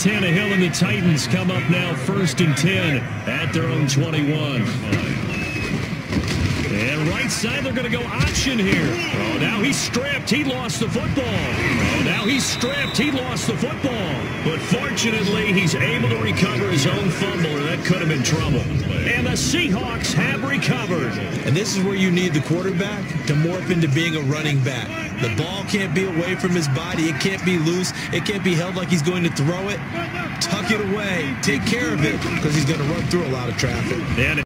Tannehill and the Titans come up now 1st and 10 at their own 21. And right side, they're going to go option here. Oh, now he's stripped. He lost the football. Oh, now he's stripped. He lost the football. But fortunately, he's able to recover his own fumble, or that could have been trouble. And the Seahawks have recovered. And this is where you need the quarterback to morph into being a running back. The ball can't be away from his body. It can't be loose. It can't be held like he's going to throw it. Tuck it away. Take care of it because he's going to run through a lot of traffic. And